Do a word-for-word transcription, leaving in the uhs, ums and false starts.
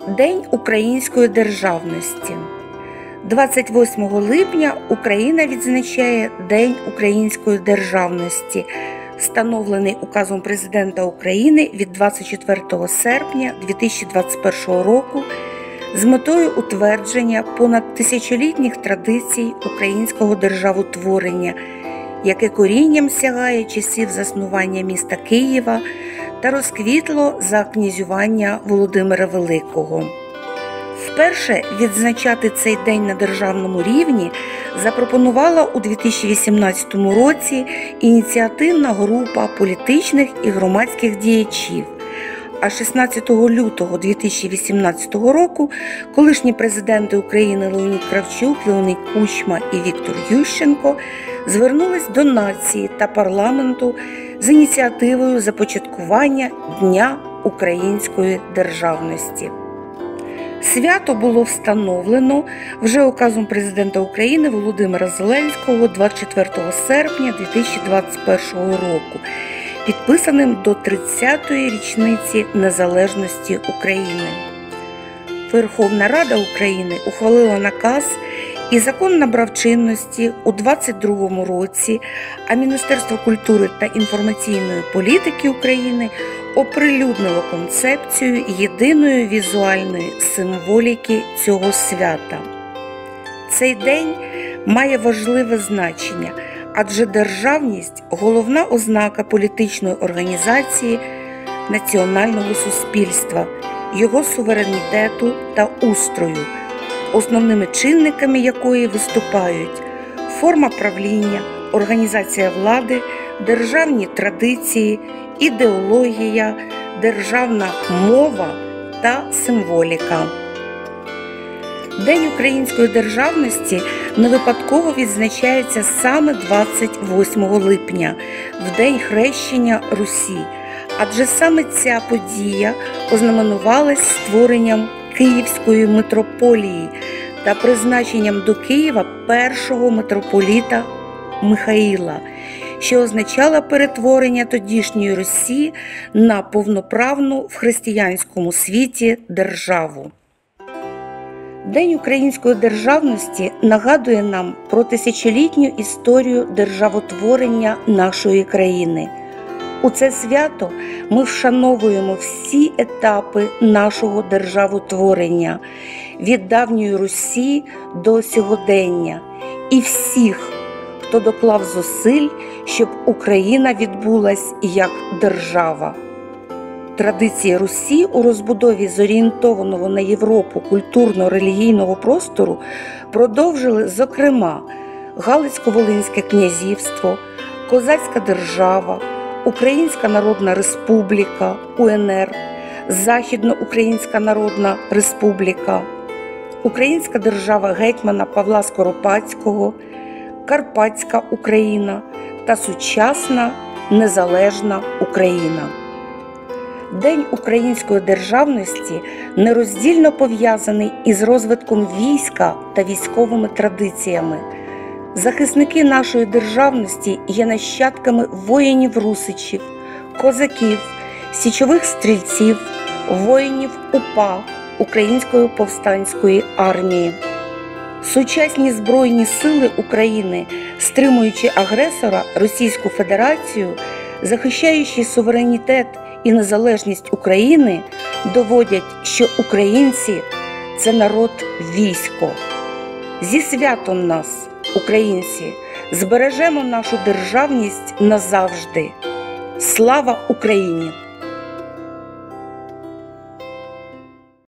День української державності. двадцять восьмого липня Україна відзначає День української державності, встановлений указом Президента України від двадцять четвертого серпня дві тисячі двадцять першого року з метою утвердження понад тисячолітніх традицій українського державотворення, яке корінням сягає часів заснування міста Києва та розквітло за князювання Володимира Великого. Вперше відзначати цей день на державному рівні запропонувала у дві тисячі вісімнадцятому році ініціативна група політичних і громадських діячів. А шістнадцятого лютого дві тисячі вісімнадцятого року колишні президенти України Леонід Кравчук, Леонід Кучма і Віктор Ющенко звернулись до нації та парламенту з ініціативою започаткування Дня української державності. Свято було встановлено вже указом Президента України Володимира Зеленського двадцять четвертого серпня дві тисячі двадцять першого року, підписаним до тридцятої річниці незалежності України. Верховна Рада України ухвалила наказ, і закон набрав чинності у двадцять другому році, а Міністерство культури та інформаційної політики України оприлюднило концепцію єдиної візуальної символіки цього свята. Цей день має важливе значення, адже державність – головна ознака політичної організації національного суспільства, його суверенітету та устрою, основними чинниками якої виступають форма правління, організація влади, державні традиції, ідеологія, державна мова та символіка. День української державності не випадково відзначається саме двадцять восьмого липня, в день хрещення Русі, адже саме ця подія ознаменувалась створенням Київської митрополії та призначенням до Києва першого митрополіта Михаїла, що означало перетворення тодішньої Русі на повноправну в християнському світі державу. День української державності нагадує нам про тисячолітню історію державотворення нашої країни. У це свято ми вшановуємо всі етапи нашого державотворення, від давньої Русі до сьогодення, і всіх, хто доклав зусиль, щоб Україна відбулась як держава. Традиції Русі у розбудові зорієнтованого на Європу культурно-релігійного простору продовжили, зокрема, Галицько-Волинське князівство, Козацька держава, Українська Народна Республіка, УНР, Західноукраїнська Народна Республіка, Українська держава гетьмана Павла Скоропадського, Карпатська Україна та сучасна незалежна Україна. День української державності нероздільно пов'язаний із розвитком війська та військовими традиціями. Захисники нашої державності є нащадками воїнів-русичів, козаків, січових стрільців, воїнів УПА, Української повстанської армії. Сучасні Збройні сили України, стримуючи агресора Російську Федерацію, захищаючи суверенітет і незалежність України, доводять, що українці – це народ-військо. Зі святом нас, українці, збережемо нашу державність назавжди. Слава Україні!